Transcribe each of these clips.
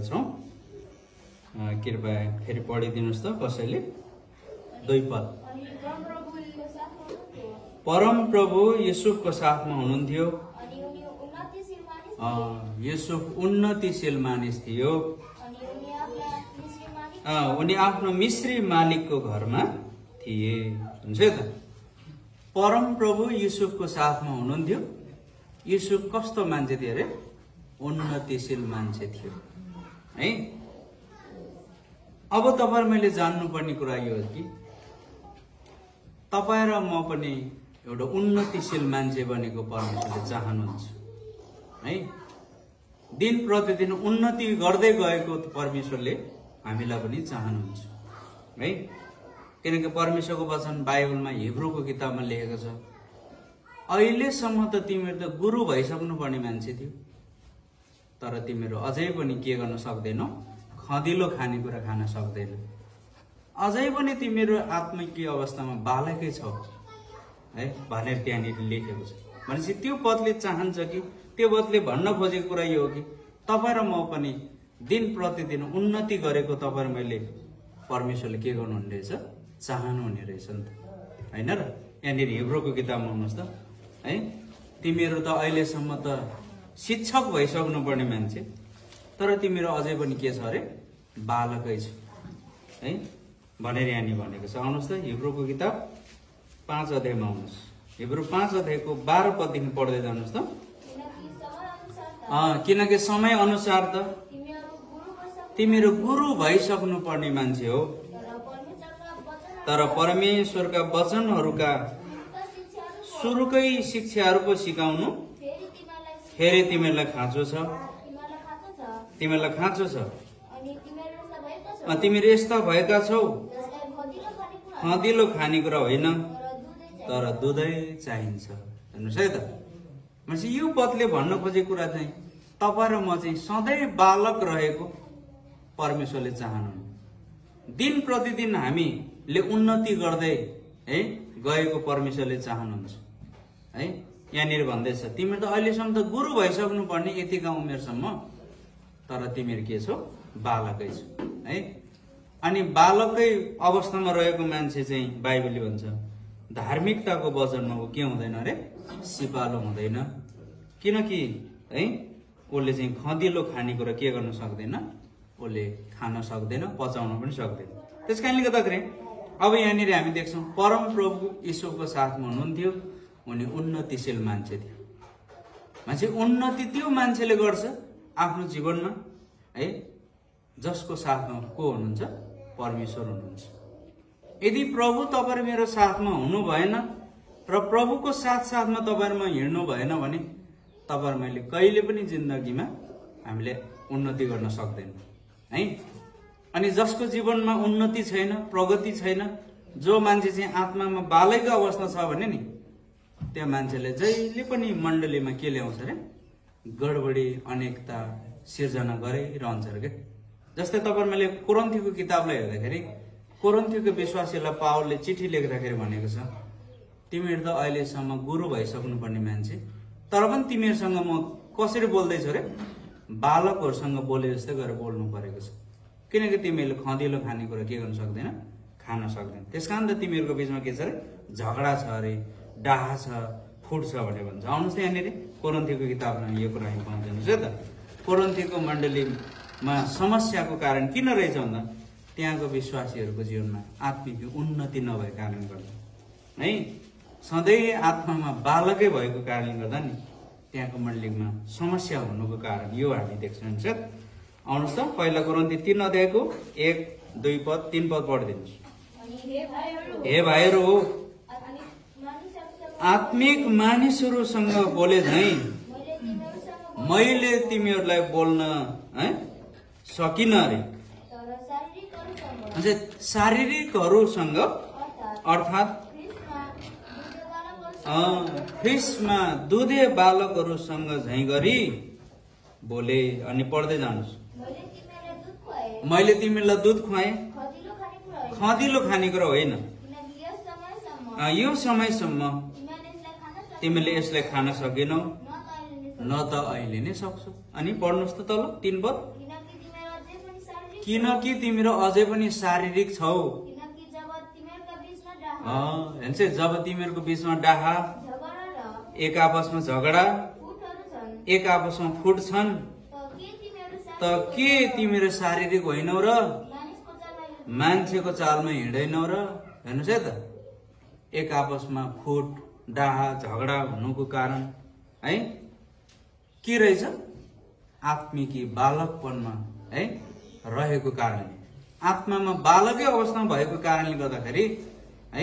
कृपया फेरि पढिदिनुस् त कसैले 2 पद। परम प्रभु युसुफको साथमा हुनुहुन्थ्यो। युसुफ उन्नतिशील मानिस थियो। उनी आफ्नो मिश्री मालिकको घरमा थिए। हुन्छ त, परम प्रभु युसुफको साथमा हुनुहुन्थ्यो। युसुफ कस्तो मान्छे थियो अरे? उन्नतिशील मान्छे थियो है। अब तपाईहरु मैले जान्नुपर्ने कुरा यो हो कि तपाई र म पनि एउटा उन्नतिशील मान्छे बनेको परमेश्वरले चाहनुहुन्छ है। दिन प्रतिदिन उन्नति गर्दै गएको परमेश्वरले हामीलाई पनि चाहनुहुन्छ है। किनकि परमेश्वरको वचन बाइबलमा हिब्रूको किताबमा लेखेको छ, अहिलेसम्म त तिमीहरू त गुरु भइसक्नु पर्ने मान्छे थियो, तर तिमीहरू अझै पनि के गर्न सक्दैनौ? खदिलो खानेकुरा खान सक्दैनौ। अझै पनि तिमीहरू आत्मिक अवस्थामा बालकै छौ है भनेर त्यहाँनिर लेखेको छ। भनेपछि त्यो पदले चाहन्छ कि, त्यो पदले भन्न खोजेको कुरा यो हो कि तपाई र म पनि दिन प्रतिदिन उन्नति गरेको तपाईहरु मैले परमेश्वरले के गर्नुहुने रहेछ? चाहनुहुने रहेछ नि त, हैन र? यहाँनिर हिब्रूको किताबमा हुनुहोस् त है। तिमीहरू त अहिलेसम्म त शिक्षक भइसक्नु पर्ने मान्छे, तर तिमीहरू अझै पनि के छ अरे? बालकै छ है भनेर यहाँनिर भनेको छ। आउनुहोस् त हिब्रूको किताब 5 अध्यायमा आउनुहोस्। हिब्रू 5 अध्यायको 12 पददेखि पढ्दै जानुहोस् त। किनकि समय अनुसार त तिमीहरू गुरु भइसक्नु पर्ने मान्छे हो, तर परमेश्वरका वचनहरूका सुरुकै शिक्षाहरू पो सिकाउनु फेरि तिमीहरूलाई खाँचो छ। तिमीहरूलाई खाँचो छ। तिमीहरू यस्ता भएका छौ, खदिलो खानेकुरा होइन तर दुधै चाहिन्छ। हेर्नुहोस् है त, भनेपछि यो पदले भन्न खोजेको कुरा चाहिँ तपाईँ र म चाहिँ सधैँ बालक रहेको परमेश्वरले चाहनुहुन्छ। दिन प्रतिदिन हामीले उन्नति गर्दै है गएको परमेश्वरले चाहनुहुन्छ है। यहाँनिर भन्दैछ तिमीहरू त अहिलेसम्म त गुरु भइसक्नु पर्ने यतिका उमेरसम्म, तर तिमीहरू के छौ? बालकै छौ है। अनि बालकै अवस्थामा रहेको मान्छे चाहिँ बाइबलले भन्छ धार्मिकताको वचनमा ऊ के हुँदैन अरे? सिपालु हुँदैन। किनकि है उसले चाहिँ खदिलो खानेकुरा के गर्न सक्दैन? उसले खान सक्दैन, पचाउन पनि सक्दैन। त्यस कारणले गर्दाखेरि अब यहाँनिर हामी देख्छौँ परम प्रभु ईश्वरको साथमा हुनुहुन्थ्यो। उनी उन्नतिशील मान्छे थियो। मान्छे उन्नति त्यो मान्छेले गर्छ आफ्नो जीवनमा है जसको साथमा को हुनुहुन्छ? परमेश्वर हुनुहुन्छ। यदि प्रभु तपाईहरु मेरो साथमा हुनु भएन र प्रभुको साथमा तपाईहरुमा हिँड्नु भएन भने तपाईहरु मैले कहिले पनि जिन्दगीमा हामीले उन्नति गर्न सक्दैन है। अनि जसको जीवनमा उन्नति छैन, प्रगति छैन, जो मान्छे चाहिँ आत्मामा बालैको अवस्था छ भने नि त्यो मान्छेले जहिले पनि मण्डलीमा के ल्याउँछ अरे? गडबडी, अनेकता सिर्जना गरिरहन्छ के। जस्तै तपाईहरु मैले कोरिन्थीको किताबलाई हेर्दाखेरि कोरिन्थीको विश्वासीलाई पावलले चिठी लेख्दाखेरि भनेको छ तिमीहरू त अहिलेसम्म गुरु भइसक्नु पर्ने मान्छे, तर पनि तिमीहरूसँग म कसरी बोल्दैछु अरे? बालकहरूसँग बोले जस्तै गरेर बोल्नु परेको छ। किनकि तिमीहरूले खदिलो खानेकुरा के गर्न सक्दैन? खान सक्दैन। त्यसकारण त तिमीहरूको बीचमा के छ अरे? झगडा छ अरे, डाहा छ, फुट छ भने भन्छ। आउनुहोस् त यहाँनिर कोरिन्थीको किताबमा यो कुरा हामी पाउँदैनौँ है त। कोरिन्थीको मण्डलीमा समस्याको कारण किन रहेछ भन्दा त्यहाँको विश्वासीहरूको जीवनमा आत्मिक उन्नति नभएको कारणले गर्दा है, सधैँ आत्मामा बालकै भएको कारणले गर्दा नि त्यहाँको मण्डलीमा समस्या हुनुको कारण यो हामी देख्छौँ। आउनुहोस् त पहिला कोरिन्थी 3 अध्यायको 1, 2 पद 3 पद पढिदिनुहोस्। हे भाइहरू, आत्मिक मानिसहरूसँग बोले झै मैले तिमीहरूलाई बोल्न है सकिन अरे। शारीरिकहरूसँग अर्थात् ख्रिस्टमा दुधे बालकहरूसँग झै गरी बोले। अनि पढ्दै जानुहोस्। मैले तिमीलाई दुध खुवाएँ, खदिलो खानेकुरा होइन। यो समयसम्म तिमीले यसलाई खान सकेनौ, न त अहिले नै सक्छौ। अनि पढ्नुहोस् त तल 3 पद। किनकि तिमीहरू अझै पनि शारीरिक छौ। जब तिमीहरूको बीचमा डाहा, एक आपसमा झगडा, एक आपसमा फुट्छन्, त के तिमीहरू शारीरिक होइनौ र मान्छेको चालमा हिँड्दैनौ र? हेर्नुहोस् है त, एक आपसमा फुट, डाहा, झगडा हुनुको कारण है के रहेछ? आत्मिकी बालकपनमा है रहेको कारणले, आत्मामा बालकै अवस्थामा भएको कारणले गर्दाखेरि है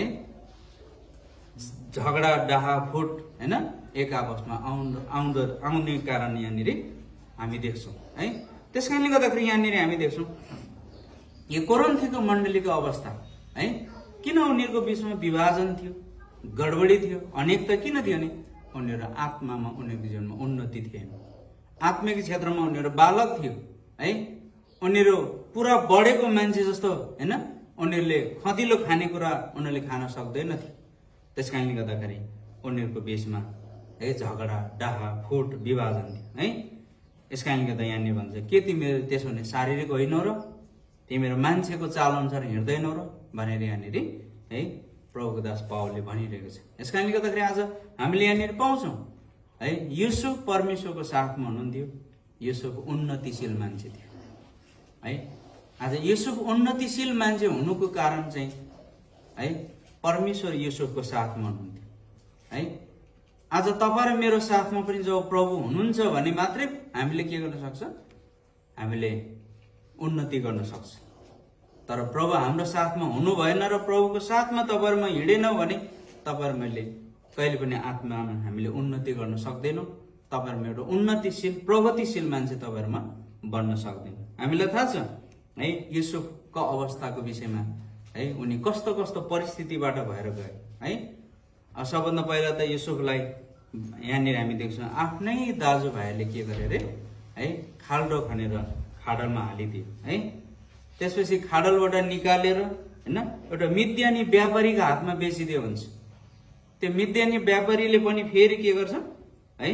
झगडा, डाहा, फुट हैन एक आपसमा आउने कारण यहाँनिर हामी देख्छौँ है। त्यस कारणले गर्दाखेरि यहाँनिर हामी देख्छौँ यो कोरिन्थीको मण्डलीको अवस्था है, किन उनीहरूको बीचमा विभाजन थियो, गडबडी थियो, अनेकता किन थियो नि? उनीहरू आत्मामा उनीहरूको जीवनमा उन्नति थिएन, आत्मिक क्षेत्रमा उनीहरू बालक थियो है। उनीहरू पुरा बढेको मान्छे जस्तो हैन, उनीहरूले खदिलो खानेकुरा उनीहरूले खान सक्दैनथे। त्यस कारणले गर्दाखेरि उनीहरूको बीचमा है झगडा, डाहा, फुट, विभाजन थियो है। यस कारणले गर्दा यहाँनिर भन्छ के तिमीहरू त्यसो भने शारीरिक होइनौ र? तिमीहरू मान्छेको चाल अनुसार हिँड्दैनौ र भनेर यहाँनिर है प्रभुको दास पावलले भनिरहेको छ। यस कारणले गर्दाखेरि आज हामीले यहाँनिर पाउँछौँ है युसुफ परमेश्वरको साथमा हुनुहुन्थ्यो, युसुफ उन्नतिशील मान्छे थियो है। आज युसुफ उन्नतिशील मान्छे हुनुको कारण चाहिँ है परमेश्वर युसुफको साथमा हुनुहुन्थ्यो है। आज तपाईँ र मेरो साथमा पनि जब प्रभु हुनुहुन्छ भने मात्रै हामीले के गर्न सक्छ? हामीले उन्नति गर्न सक्छ। तर प्रभु हाम्रो साथमा हुनु भएन र प्रभुको साथमा तपाईहरुमा हिँडेनौ भने तपाईहरु मैले कहिले पनि आत्मामा हामीले उन्नति गर्न सक्दैनौं। तपाईहरु एउटा उन्नतिशील प्रगतिशील मान्छे तपाईहरुमा बन्न सक्दैन। हामीलाई थाहा छ है युसुफको अवस्थाको विषयमा है, उनी कस्तो कस्तो परिस्थितिबाट भएर गए है। सबभन्दा पहिला त युसुफलाई यहाँनिर हामी देख्छौं आफ्नै दाजुभाइले के गरे रे है, खाल्डो खनेर खाडलमा हालिदिए है। त्यसपछि खाडलबाट निकालेर हैन एउटा मिद्यानी व्यापारीको हातमा बेचिदियो हुन्छ। त्यो मिद्यानी व्यापारीले पनि फेरि के गर्छ है,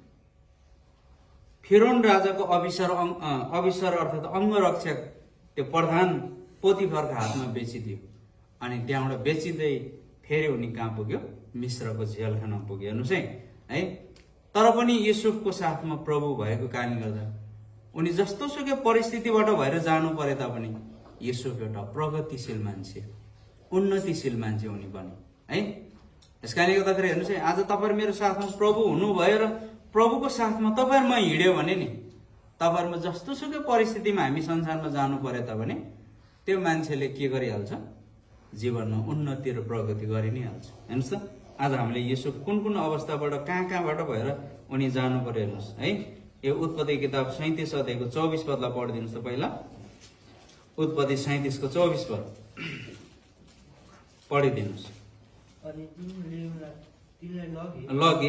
फिरौन राजाको अभिसर अर्थात अंगरक्षक त्यो प्रधान पोतिफरको हातमा बेचिदियो। अनि त्यहाँबाट बेचिँदै फेरि उनी कहाँ पुग्यो? मिस्रको जेलखाना पुग्यो। हेर्नुस् है। तर पनि युसुफको साथमा प्रभु भएको कारणले गर्दा उनी जस्तो सुकै परिस्थितिबाट भएर जानु परे तापनि युसुफ एउटा प्रगतिशील मान्छे, उन्नतिशील मान्छे उनी बने है। यसकारणले गर्दाखेरि हेर्नुस् है, आज तपाईहरु मेरो साथमा प्रभु हुनु भएर प्रभुको साथमा तपाईहरुमा हिँड्यो भने नि तपाईहरुमा जस्तो सुकै परिस्थितिमा हामी संसारमा जानु परे तापनि त्यो मान्छेले के गरिहाल्छ? जीवनमा उन्नति र प्रगति गरि नै हाल्छ। हेर्नुस् त आज हामीले युसुफ कुन कुन अवस्थाबाट कहाँबाट भएर उनी जानु पर्यो हेर्नुस् है। यो उत्पत्ति किताब 37 अध्यायको 24 पदलाई पढिदिनुस् त पहिला। उत्पत्ति 37 को 24 पद पढिदिनुस्। अनि तिनले लगे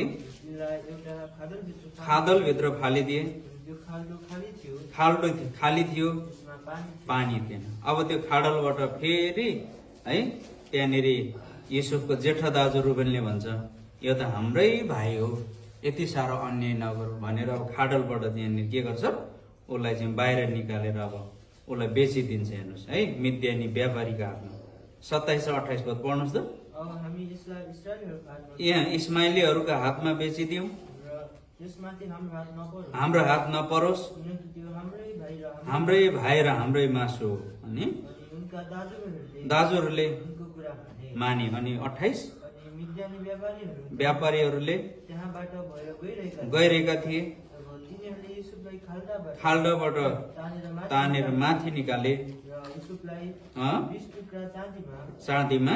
खाडल भित्र फालिदिए। त्यो खाल्डो खाली थियो, खाल्डो खाली थियो, त्यसमा पानी थिएन। अब त्यो खाडलबाट फेरि है त्यहाँनिर युसुफको जेठा दाजु रुबेनले भन्छ यो त हाम्रै भाइ हो, यति साह्रो अन्याय नगर भनेर अब खाडलबाट त्यहाँनिर के गर्छ? उसलाई चाहिँ बाहिर निकालेर अब उसलाई बेचिदिन्छ। हेर्नुस् है मिद्यानी व्यापारीको हातमा। 27 र 28 पद पढ्नुस् त। अब हामी यसलाई इस्राएलीहरूको हातमा, यहाँ इस्माइलीहरूका हातमा बेचिदियौं र त्यसमाथि हाम्रो हात नपरोस्, किनकि त्यो हाम्रै भाइ र हाम्रै मासु हो। अनि उनका दाजुहरूले उनको कुरा माने। अनि 28 अनि मिद्यानी व्यापारीहरूले त्यहाँबाट भएर गइरहेका थिए। तिनीहरूले युसुफलाई खाल्डाबाट तानेर माथि निकाले र युसुफलाई 20 टुक्रा चाँदीमा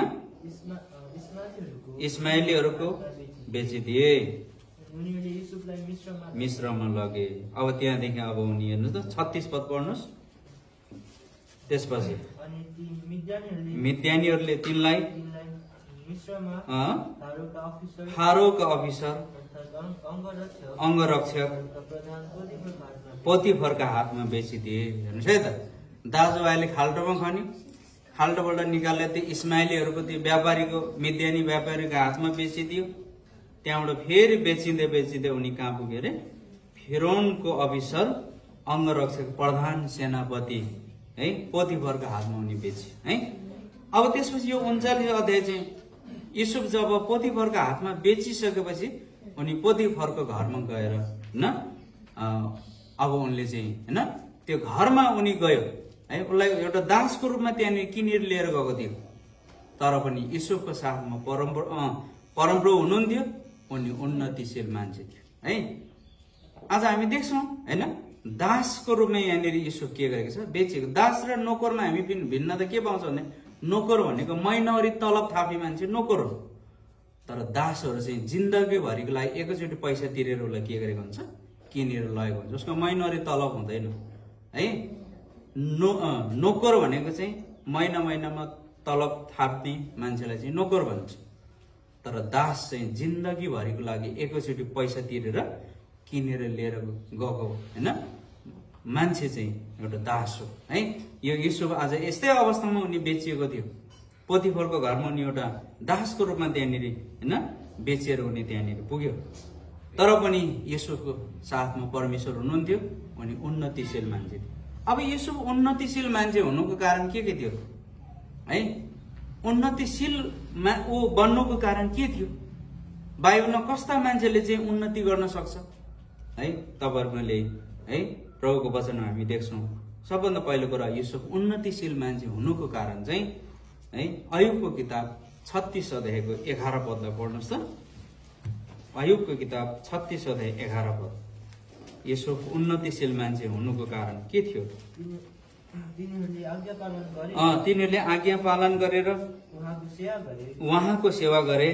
इस्माइलीहरूको बेचिदिए। उनीहरूले युसुफलाई मिस्रमा लगे। अब त्यहाँदेखि अब उनी हेर्नुस् त 36 पद पढ्नुस्। त्यसपछि अनि ती मिद्यानीहरूले तिनलाई मिस्रमा फारोका अफिसर अंगरक्षक पोतिफरका हातमा बेचिदिए। हेर्नुहोस् है त, दाजुभाइले खाल्डोमा खन्यो, खाल्डोबाट निकालेर त्यो इस्माइलीहरूको त्यो व्यापारीको मिद्यानी व्यापारीको हातमा बेचिदियो। त्यहाँबाट फेरि बेचिँदै उनी कहाँ पुगे अरे? फिरौनको अफिसर अंगरक्षक प्रधान सेनापति है पोतिफरको हातमा उनी बेचे है। अब त्यसपछि यो 39 अध्याय चाहिँ युसुफ जब पोतिफरको हातमा बेचिसकेपछि उनी पोतिफरको घरमा गएर हैन अब उनले चाहिँ हैन त्यो घरमा उनी गयो है। उसलाई एउटा दासको रूपमा त्यहाँनिर किनेर लिएर गएको थियो, तर पनि युसुफको साथमा परमप्रभु हुनुहुन्थ्यो। उनी उन्नतिशील मान्छे थियो है। आज हामी देख्छौँ हैन दासको रूपमा यहाँनिर युसुफ के गरेको छ, बेचेको। दास र नोकरमा हामी भिन्नता के पाउँछ भने नोकर भनेको महिनावारी तलब थापी मान्छे नोकर हो, तर दासहरू चाहिँ जिन्दगीभरिको लागि एकैचोटि पैसा तिरेर उसलाई के गरेको हुन्छ, किनेर लगेको हुन्छ। उसको महिनावारी तलब हुँदैन है। नोकर भनेको चाहिँ महिनामा तलब थाप्ने मान्छेलाई चाहिँ नोकर भन्छ, तर दास चाहिँ जिन्दगीभरिको लागि एकैचोटि पैसा तिरेर किनेर लिएर गएको हैन मान्छे चाहिँ एउटा दास हो है। यो युसुफ आज यस्तै अवस्थामा उनी बेचिएको थियो। पोतिफरको घरमा उनी एउटा दासको रूपमा त्यहाँनिर हैन बेचेर उनी त्यहाँनिर पुग्यो, तर पनि युसुफको साथमा परमेश्वर हुनुहुन्थ्यो। उनी उन्नतिशील मान्छे थियो। अब युसुफ उन्नतिशील मान्छे हुनुको कारण के थियो है? उन्नतिशील ऊ बन्नुको कारण के थियो? बाइबलमा कस्ता मान्छेले चाहिँ उन्नति गर्न सक्छ है? तपाईहरुले है प्रभुको वचनमा हामी देख्छौं। सबभन्दा पहिलो कुरा युसुफ उन्नतिशील मान्छे हुनुको कारण चाहिँ है अयुबको किताब 36 अध्यायको 11 पदलाई पढ्नुस् त। अयुबको किताब 36 अध्याय 11 पद। युसुफ उन्नतिशील मान्छे हुनुको कारण के थियो? तिनीहरूले आज्ञा पालन गरेर उहाँको सेवा गरे।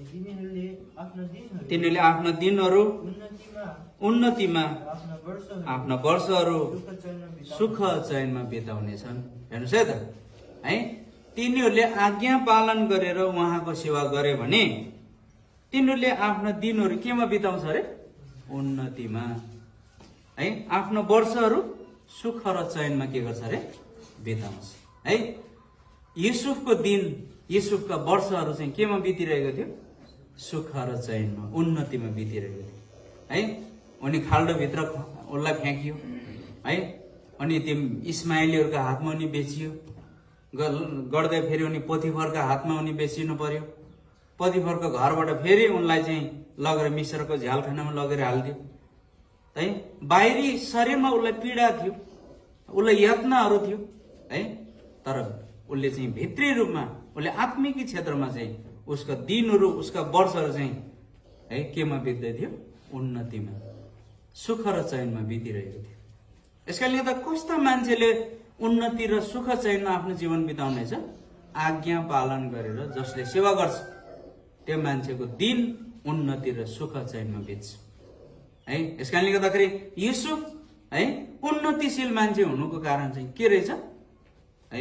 तिनीहरूले आफ्ना दिनहरू उन्नतिमा आफ्ना वर्षहरू सुख चयनमा बिताउनेछन्। हेर्नुस् है त है, तिनीहरूले आज्ञा पालन गरेर उहाँको सेवा गरे भने तिनीहरूले आफ्ना दिनहरू केमा बिताउँछ अरे? उन्नतिमा है। आफ्नो वर्षहरू सुख र चयनमा के गर्छ अरे? बिताउँछ है। युसुफको दिन युसुफका वर्षहरू चाहिँ केमा बितिरहेको थियो? सुख र चयनमा उन्नतिमा बितिरहेको थियो है। अनि खाल्डोभित्र उसलाई फ्याँकियो है। अनि त्यो इस्माइलीहरूको हातमा उनी बेचियो। गर्दै फेरि उनी पोतिफरका हातमा उनी बेचिनु पर्यो। पोतिफरको घरबाट फेरि उनलाई चाहिँ लगेर मिश्रको झ्यालखानामा लगेर हालिदियो है। बाहिरी शरीरमा उसलाई पीडा थियो, उसलाई यातनाहरू थियो है, तर उसले चाहिँ भित्री रूपमा उसले आत्मिक क्षेत्रमा चाहिँ उसका दिनहरू उसका वर्षहरू चाहिँ है केमा बित्दै थियो? उन्नतिमा सुख र चयनमा बितिरहेको थियो। यसकारणले गर्दा कस्ता मान्छेले उन्नति र सुख चयनमा आफ्नो जीवन बिताउनेछ? आज्ञा पालन गरेर जसले सेवा गर्छ त्यो मान्छेको दिन उन्नति र सुख चयनमा बित्छ है। यसकारणले गर्दाखेरि युसुफ है उन्नतिशील मान्छे हुनुको कारण चाहिँ के रहेछ है?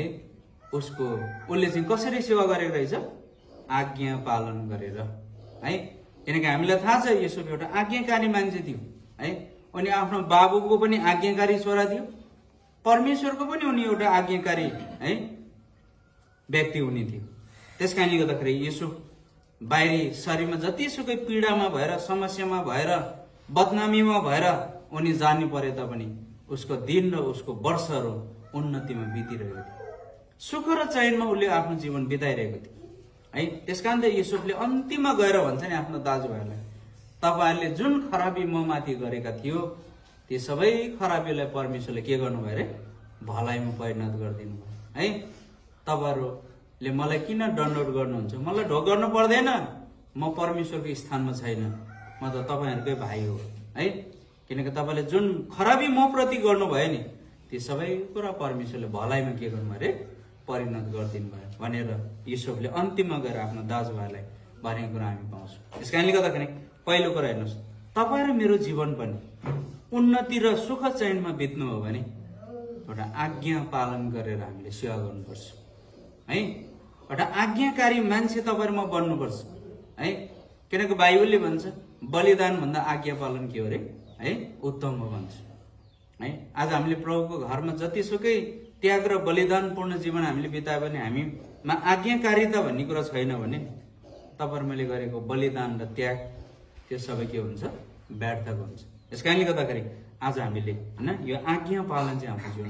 उसले चाहिँ कसरी सेवा गरेको रहेछ? आज्ञा पालन गरेर है। किनकि हामीलाई थाहा छ युसुफ एउटा आज्ञाकारी मान्छे थियो है। अनि आफ्नो बाबुको पनि आज्ञाकारी छोरा थियो, परमेश्वरको पनि उनी एउटा आज्ञाकारी है व्यक्ति उनी थियो। त्यसकारणले गर्दाखेरि युसुफ बाहिरी शरीरमा जतिसुकै पीडामा भएर समस्यामा भएर बदनामीमा भएर उनी जानु परे तापनि उसको दिन र उसको वर्षहरू उन्नतिमा बितिरहेको थियो। सुख र चयनमा उसले आफ्नो जीवन बिताइरहेको थियो है। त्यसकारण त युसुफले अन्तिममा गएर भन्छ नि आफ्नो दाजुभाइलाई, तपाईहरुले जुन खराबी म माथि गरेका थियो ती सबै खराबीलाई परमेश्वरले के गर्नुभयो अरे? भलाइमा परिणत गरिदिनु भयो है। तपाईहरुले मलाई किन दण्डवट गर्नुहुन्छ? मलाई ढोक गर्नु पर्दैन, म परमेश्वरको स्थानमा छैन, म त तपाईहरुकै भाइ हो है। किनकि तपाईले जुन खराबी म प्रति गर्नुभयो नि ती सबै कुरा परमेश्वरले भलाइमा के गर्नुभयो अरे? परिणत गरिदिनु भयो भनेर युसुफले अन्तिममा गएर आफ्नो दाजुभाइलाई भनेको कुरा हामी पाउँछौँ। यसकारणले गर्दाखेरि पहिलो कुरा हेर्नुहोस्, तपाईँ र मेरो जीवन पनि उन्नति र सुख चयनमा बित्नु हो भने एउटा आज्ञा पालन गरेर हामीले सेवा गर्नुपर्छ है। एउटा आज्ञाकारी मान्छे तपाईहरुमा बन्नुपर्छ है। किनकि बाइबलले भन्छ बलिदान भन्दा आज्ञा पालन के हो रे है? उत्तम हो भन्छ है। आज हामीले प्रभुको घरमा जतिसुकै त्याग र बलिदानपूर्ण जीवन हामीले बितायो भने हामीमा आज्ञाकारिता भन्ने कुरा छैन भने तपाईहरु मैले गरेको बलिदान र त्याग त्यो सबै के हुन्छ? व्यर्थको हुन्छ। यसकारणले गर्दाखेरि आज हामीले हैन यो आज्ञा पालन चाहिँ हाम्रो जीवनमा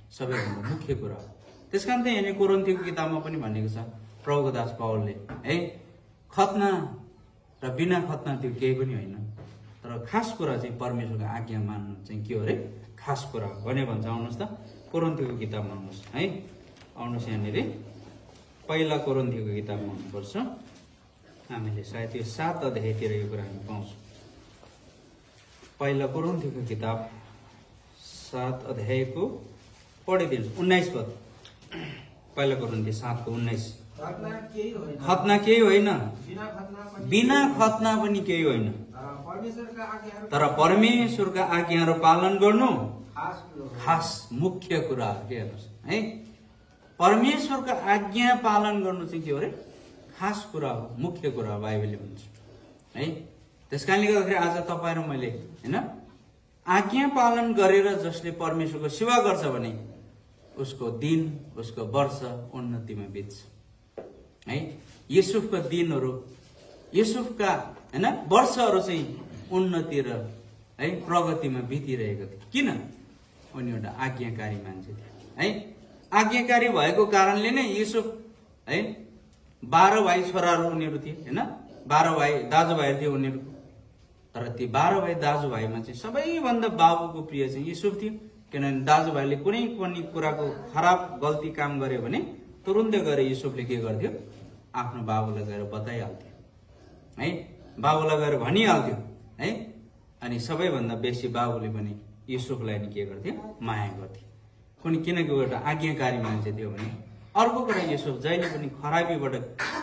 सबैभन्दा मुख्य कुरा हो। त्यसकारण त यहाँ कोरिन्थीको किताबमा पनि भनेको छ प्रभुको दास पावलले है, खतना र बिना खतना त्यो केही पनि होइन, तर खास कुरा चाहिँ परमेश्वरको आज्ञा मान्नु चाहिँ के हो अरे खास कुरा हो भने भन्छ। आउनुहोस् त कोरिन्थीको किताबमा आउनुहोस् है, आउनुहोस् यहाँनिर पहिला कोरिन्थीको किताबमा हुनुपर्छ। हामीले सायद यो 7 अध्यायतिर यो कुरा हामी पाउँछौँ। पहिला कोरिन्थीको किताब 7 अध्यायको पढिदिन्छु 19 पद। पहिला कोरिन्थी 7 को 19। खतना केही होइन, बिना खतना पनि केही होइन, तर परमेश्वरका आज्ञाहरू पालन गर्नु खास मुख्य कुरा हो। के हेर्नुहोस् है, परमेश्वरको आज्ञा पालन गर्नु चाहिँ के हो अरे खास कुरा हो, मुख्य कुरा हो बाइबलले भन्छ है। त्यसकारणले गर्दाखेरि आज तपाईँ र मैले होइन आज्ञा पालन गरेर जसले परमेश्वरको सेवा गर्छ भने उसको दिन उसको वर्ष उन्नतिमा बित्छ है। युसुफका दिनहरू युसुफका होइन वर्षहरू चाहिँ उन्नति र है प्रगतिमा बितिरहेको थियो। किन? उनी एउटा आज्ञाकारी मान्छे थियो है। आज्ञाकारी भएको कारणले नै युसुफ है 12 भाइ छोराहरू उनीहरू थिए होइन, 12 भाइ दाजुभाइहरू थिए उनीहरूको। तर ती 12 भाइ दाजुभाइमा चाहिँ सबैभन्दा बाबुको प्रिय चाहिँ युसुफ थियो। किनभने दाजुभाइले कुनै पनि कुराको खराब गल्ती काम गर्यो भने तुरुन्तै गएर युसुफले के गर्थ्यो, आफ्नो बाबुलाई गएर बताइहाल्थ्यो है, बाबुलाई गएर भनिहाल्थ्यो है। अनि सबैभन्दा बेसी बाबुले पनि युसुफलाई नि के गर्थ्यो, माया गर्थ्यो। किनकि एउटा आज्ञाकारी मान्छे थियो भने। अर्को कुरा युसुफ जहिले पनि खराबीबाट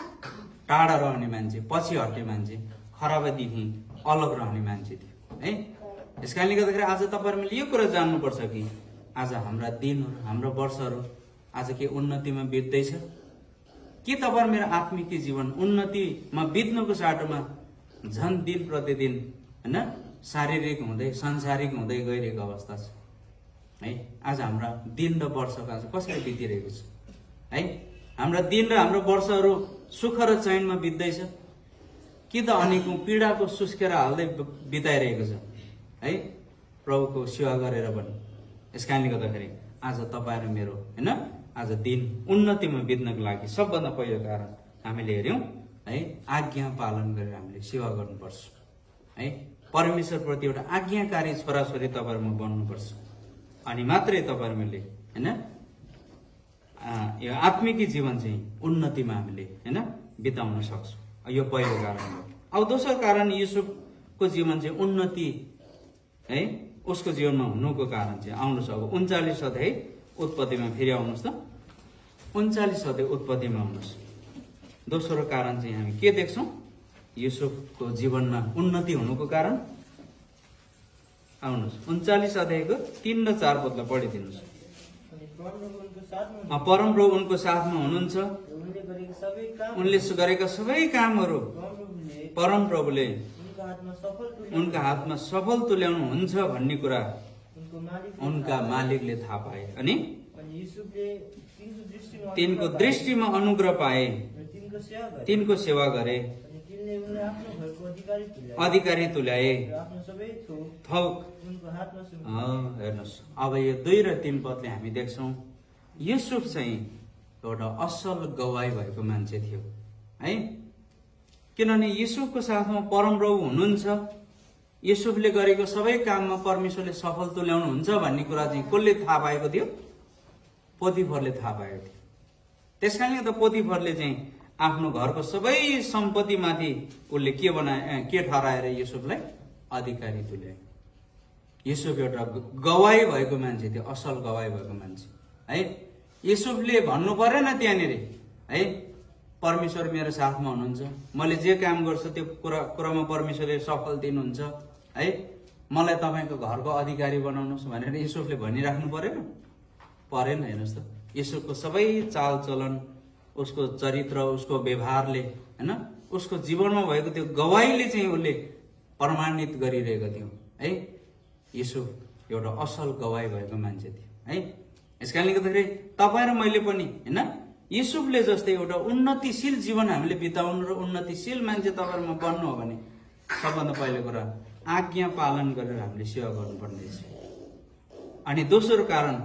टाढा रहने मान्छे, पछि हट्ने मान्छे, खराबीदेखि अलग रहने मान्छे थियो है। यस कारणले गर्दाखेरि आज तपाईहरुले यो कुरा जान्नुपर्छ कि आज हाम्रा दिनहरू हाम्रा वर्षहरू आज के उन्नतिमा बित्दैछ के? तपाईहरु मेरो आत्मिक जीवन उन्नतिमा बित्नुको साटोमा झन् दिन प्रतिदिन हैन शारीरिक हुँदै सांसारिक हुँदै गइरहेको अवस्था छ है। आज हाम्रा दिन र वर्षका आज कसरी बितिरहेको छ है? हाम्रा दिन र हाम्रो वर्षहरू सुख र चैनमा बित्दैछ कि त अनेकौं पीडाको सुस्केर हाल्दै बिताइरहेको छ है प्रभुको सेवा गरेर पनि। यसकारणले गर्दाखेरि आज तपाईहरु मेरो हैन आज दिन उन्नतिमा बित्नको लागि सबभन्दा पहिलो कारण हामीले हेर्यौं है आज्ञा पालन गरेर हामीले सेवा गर्नुपर्छ है। परमेश्वर प्रति एउटा आज्ञाकारी छोराछोरी तपाईहरुमा बन्नुपर्छ अनि मात्रै तपाईहरुले हैन यो आत्मिक जीवन चाहिँ उन्नतिमा हामीले हैन बिताउन सक्छौं। यो पहिलो कारण हो। अब दोस्रो कारण युसुफको जीवन चाहिँ उन्नति है उसको जीवनमा हुनुको कारण चाहिँ आउनुस् अब 39 अध्याय उत्पत्तिमा फेरि आउनुस् त 39 अध्याय उत्पत्तिमा आउनुस्। दोस्रो कारण चाहिँ हामी के देख्छौं युसुफको जीवनमा उन्नति हुनुको कारण आउनुस् 39 अध्यायको 3 र 4 पदलाई पढिदिनुस्। परमप्रभु उनको साथमा हुनुहुन्छ, उनले गरेका सबै कामहरू परमप्रभुले उनका हातमा सफल तुल्याउनु हुन्छ भन्ने कुरा उनका मालिकले थाहा पाए अनि तिनको दृष्टिमा अनुग्रह पाए, तिनको सेवा गरे, अधिकारी तुल्याए। हेर्नुहोस् अब यो 2 र 3 पदले हामी देख्छौं युसुफ चाहिँ एउटा असल गवाई भएको मान्छे थियो है। किनभने युसुफको साथमा परमप्रभु हुनुहुन्छ, युसुफले गरेको सबै काममा परमेश्वरले सफल तुल्याउनु हुन्छ भन्ने कुरा चाहिँ कसले थाहा पाएको थियो? पोतिफरले थाहा पाएको थियो। त्यसकारणले त पोतिफरले चाहिँ आफ्नो घरको सबै सम्पत्तिमाथि उसले के बनाए के ठहराएर युसुफलाई अधिकारी तुल्याए। युसुफ एउटा गवाई भएको मान्छे थियो, असल गवाई भएको मान्छे है। युसुफले भन्नु परेन त्यहाँनिर है परमेश्वर मेरो साथमा हुनुहुन्छ, मैले जे काम गर्छु त्यो कुरामा परमेश्वरले सफल दिनुहुन्छ है, मलाई तपाईको घरको अधिकारी बनाउनुस् भनेर युसुफले भनिराख्नु परेन। हेर्नुस् त युसुफको सबै चालचलन, उसको चरित्र, उसको व्यवहारले हैन उसको जीवनमा भएको त्यो गवाईले चाहिँ उसले प्रमाणित गरिरहेको थियो है। युसुफ एउटा असल गवाई भएको मान्छे थियो है। यसकारणले गर्दाखेरि तपाई र मैले पनि हैन युसुफले जस्तै एउटा उन्नतिशील जीवन हामीले बिताउनु र उन्नतिशील मान्छे तपाईहरुमा बन्नु हो भने सबभन्दा पहिलो कुरा आज्ञा पालन गरेर हामीले सेवा गर्नुपर्ने छ। अनि दोस्रो कारण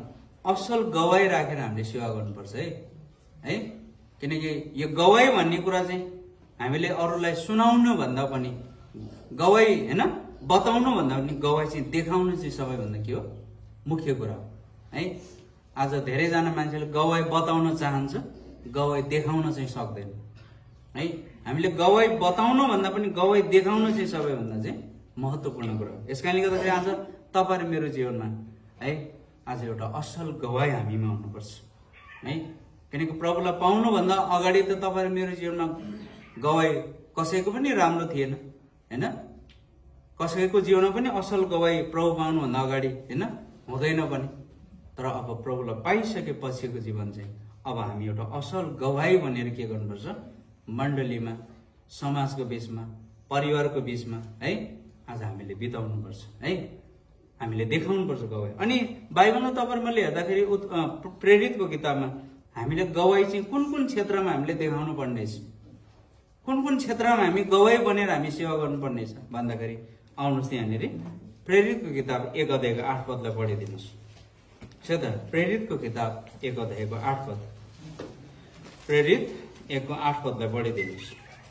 असल गवाई राखेर हामीले सेवा गर्नुपर्छ है किनकि यो गवाई भन्ने कुरा चाहिँ हामीले अरूलाई सुनाउनु भन्दा पनि गवाई हैन बताउनु भन्दा पनि गवाई चाहिँ देखाउनु चाहिँ सबैभन्दा के हो मुख्य कुरा हो है। आज धेरैजना मान्छेले गवाई बताउन चाहन्छ, गवाई देखाउन चाहिँ सक्दैन है। हामीले गवाई बताउनु भन्दा पनि गवाई देखाउनु चाहिँ सबैभन्दा चाहिँ महत्त्वपूर्ण कुरा हो। यसकारणले गर्दाखेरि आज तपाईहरु मेरो जीवनमा है आज एउटा असल गवाई हामीमा हुनुपर्छ है। किनकि प्रभुलाई पाउनु भन्दा अगाडि त तपाईहरु मेरो जीवनमा गवाई कसैको पनि राम्रो थिएन हैन। कसैको जीवनमा पनि असल गवाई प्रभु पाउनु भन्दा अगाडि हैन हुँदैन पनि। तर अब प्रभुलाई पाइसकेपछिको जीवन चाहिँ अब हामी एउटा असल गवाई बनेर के गर्नुपर्छ, मण्डलीमा, समाजको बीचमा, परिवारको बीचमा है आज हामीले बिताउनुपर्छ है। हामीले देखाउनुपर्छ गवाई। अनि बाइबलमा तपाईहरुले मैले हेर्दाखेरि प्रेरितको किताबमा हामीले गवाई चाहिँ कुन कुन क्षेत्रमा हामीले देखाउनु पर्ने छ, कुन कुन क्षेत्रमा हामी गवाई बनेर हामी सेवा गर्नुपर्ने छ भन्दाखेरि आउनुहोस् यहाँनिर प्रेरितको किताब 1 अध्यायको 8 पदलाई पढिदिनुस्। प्रेरितको किताब 1 अध्यायको 8 पद, प्रेरित 1 को 8 पदलाई पढिदिनुस्।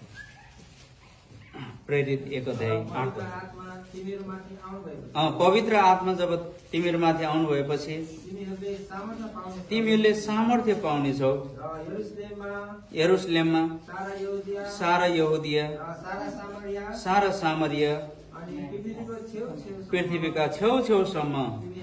प्रेरित 1 अध्याय 8 पद। पवित्र आत्मा जब तिमीहरुमाथि आउनु भएपछि तिमीहरूले सामर्थ्य पाउनेछौ। यरुशलेममा, सारा यहुदिया, सारा सामरिया, पृथ्वीका छेउछेउसम्म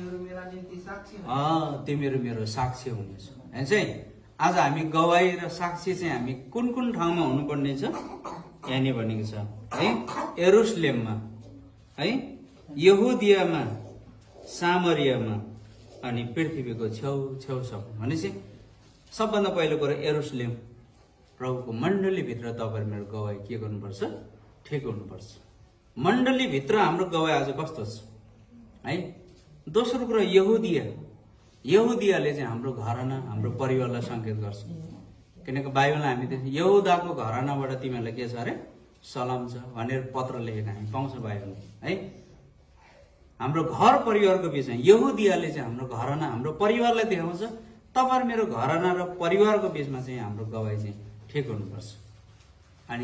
तिमीहरू मेरो साक्षी हुनेछौ। चाहिँ आज हामी गवाई र साक्षी चाहिँ हामी कुन कुन ठाउँमा हुनुपर्ने छ यहाँनिर भनेको छ है। यरुशलेममा है, यहुदियामा, सामरियामा अनि पृथ्वीको छेउछेउसम्म भनेपछि सबभन्दा पहिलो कुरा यरुशलेम प्रभुको मण्डलीभित्र तपाईहरु मेरो गवाई के गर्नुपर्छ, ठिक हुनुपर्छ। मण्डलीभित्र हाम्रो गवाई आज कस्तो छ है। दोस्रो कुरा यहुदियाले चाहिँ हाम्रो घराना, हाम्रो परिवारलाई संकेत गर्छ। किनकि बाइबलमा हामी देख्छ यहुदाको घरानाबाट तिमीहरूलाई के छ अरे सलाम छ भनेर पत्र लेखेको हामी पाउँछ बाइबलमा है। हाम्रो घर परिवारको बीचमा यहुदियाले चाहिँ हाम्रो घराना, हाम्रो परिवारलाई देखाउँछ। तपाईहरु मेरो घराना र परिवारको बीचमा चाहिँ हाम्रो गवाई चाहिँ ठिक हुनुपर्छ। अनि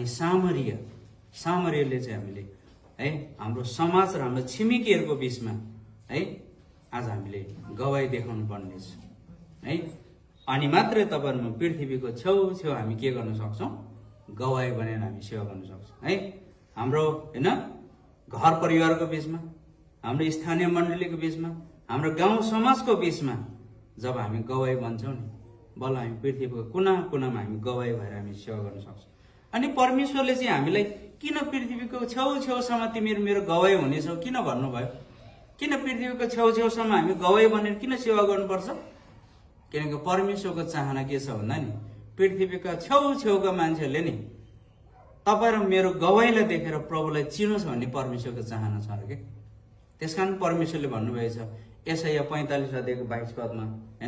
सामरियाले चाहिँ हामीले है हाम्रो समाज र हाम्रो छिमेकीहरुको बीचमा है आज हामीले गवाई देखाउनु पर्ने छ है। अनि मात्रै तपाईहरुमा पृथ्वीको छेउछेउ हामी के गर्न सक्छौं, गवाई बनेर हामी सेवा गर्न सक्छौं है। हाम्रो हैन घर परिवारको बीचमा, हाम्रो स्थानीय मण्डलीको बीचमा, हाम्रो गाउँ समाजको बीचमा जब हामी गवाई बन्छौं नि बल्ल हामी पृथ्वीको कुना कुनामा हामी गवाई भएर हामी सेवा गर्न सक्छौं। अनि परमेश्वरले चाहिँ हामीलाई किन पृथ्वीको छेउछेउसम्म तिमीहरू मेरो गवाई हुनेछौ किन भन्नुभयो, किन पृथ्वीको छेउछेउसम्म हामी गवाई बनेर किन सेवा गर्नुपर्छ? किनकि परमेश्वरको चाहना के छ भन्दा नि पृथ्वीका छेउछेउका मान्छेहरूले नि तपाईँ र मेरो गवाईलाई देखेर प्रभुलाई चिनोस् भन्ने परमेश्वरको चाहना छ के। त्यसकारण परमेश्वरले भन्नुभएछ यशाया 45 अध्यायको 22 पदमा हैन,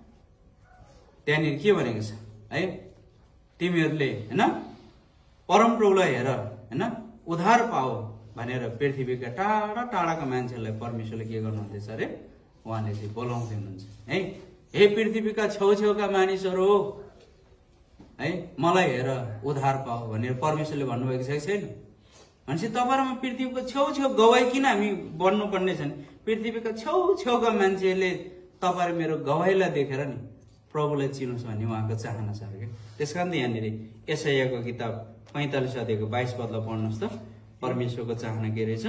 त्यहाँनिर के भनेको छ है, तिमीहरूले हैन परमप्रभुलाई हेर हैन उद्धार पाओ भनेर पृथ्वीका टाढा टाढाका मान्छेहरूलाई परमेश्वरले के गर्नुहुँदैछ अरे, उहाँले चाहिँ बोलाउँदै हुनुहुन्छ है। हे पृथ्वीका छेउछेउका मानिसहरू है मलाई हेर उद्धार पाओ भनेर परमेश्वरले भन्नुभएको छ कि छैन? भनेपछि तपाईहरुमा पृथ्वीको छेउछेउ गवाई किन हामी बन्नुपर्ने छ नि, पृथ्वीका छेउछेउका मान्छेले तपाईहरु मेरो गवाईलाई देखेर नि प्रभुलाई चिनोस् भन्ने उहाँको चाहना छ के। त्यसकारण यहाँनिर यशायाको किताब 45 अध्यायको 22 पदलाई पढ्नुहोस् त। परमेश्वरको चाहना के रहेछ,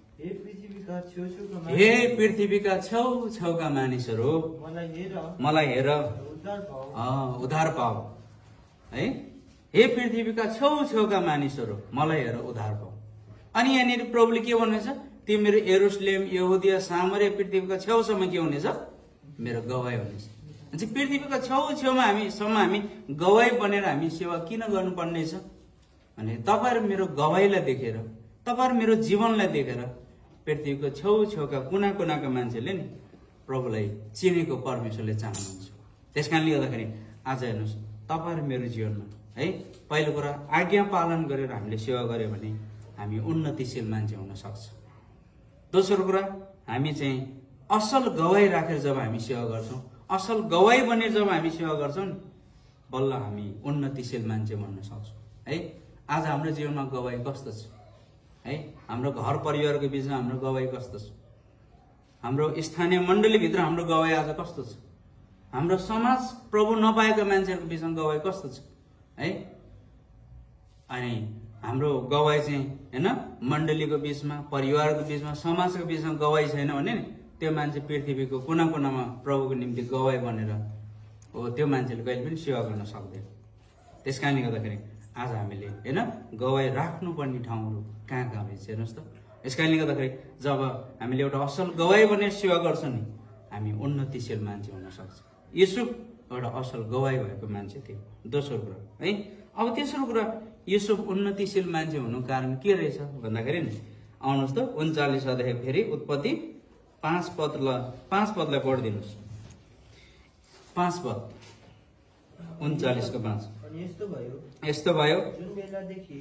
हे पृथ्वीका छेउछेउका मानिसहरू मलाई हेर उद्धार पाओ है। हे पृथ्वीका छेउछेउका मानिसहरू मलाई हेर उद्धार पाओ। अनि यहाँनिर प्रभुले के भन्नुहुन्छ, तिमीहरू यरुशलेम, यहुदिया, सामरिया, पृथ्वीका छेउसम्म के हुनेछ, मेरो गवाई हुनेछ। अनि पृथ्वीका छेउछेउमा हामी गवाई बनेर हामी सेवा किन गर्नुपर्ने छ भने तपाईहरु मेरो गवाईलाई देखेर, तपाईहरु मेरो जीवनलाई देखेर पृथ्वीको छेउछेउका कुना कुनाका मान्छेले नि प्रभुलाई चिनेको परमेश्वरले चाहनुहुन्छ। त्यसकारणले गर्दाखेरि आज हेर्नुहोस् तपाईहरु मेरो जीवनमा है पहिलो कुरा आज्ञा पालन गरेर हामीले सेवा गर्यो भने हामी उन्नतिशील मान्छे हुन सक्छ। दोस्रो कुरा हामी चाहिँ असल गवाई राखेर जब हामी सेवा गर्छौं, असल गवाई बनेर जब हामी सेवा गर्छौं नि बल्ल हामी उन्नतिशील मान्छे बन्न सक्छौं है। आज हाम्रो जीवनमा गवाई कस्तो छ है? हाम्रो घर परिवारको बीचमा हाम्रो गवाई कस्तो छ? हाम्रो स्थानीय मण्डली भित्र हाम्रो गवाई आज कस्तो छ? हाम्रो समाज प्रभु नपाएका मान्छेहरूको बीचमा गवाई कस्तो छ है? अनि हाम्रो गवाई चाहिँ हैन मण्डलीको बीचमा, परिवारको बीचमा, समाजको बीचमा गवाई छैन भने नि त्यो मान्छे पृथ्वीको कुना कुनामा प्रभुको निम्ति गवाई बनेर हो त्यो मान्छेले कहिले पनि सेवा गर्न सक्दैन। त्यसकारणले गर्दाखेरि आज हामीले हैन गवाई राख्नुपर्ने ठाउँहरू कहाँ कहाँ छ हेर्नुहोस् त। यसकारणले गर्दाखेरि जब हामीले एउटा असल गवाई बनेर सेवा गर्छौं नि हामी उन्नतिशील मान्छे हुन सक्छौं। युसुफ एउटा असल गवाई भएको मान्छे थियो। दोस्रो कुरा है। अब तेस्रो कुरा युसुफ उन्नतिशील मान्छे हुनुको कारण के रहेछ भन्दाखेरि नि आउनुहोस् त 39 अध्याय फेरि उत्पत्ति 5 पदलाई पढिदिनुस्। 5 पद 39 को 5। अनि यस्तो भयो जुन बेलादेखि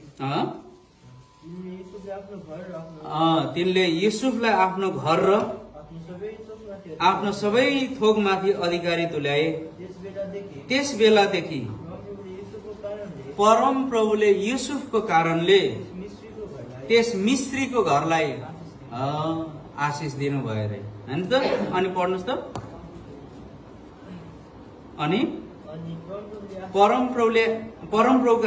तिनले युसुफलाई आफ्नो घर र आफ्नो सबै थोकमाथि अधिकारी तुल्याए। त्यस बेलादेखि परम प्रभुले युसुफको कारणले त्यस मिस्रीको घरलाई आशिष दिनु भयो रे हैन त। अनि पढ्नुस् त। अनि परम प्रभुको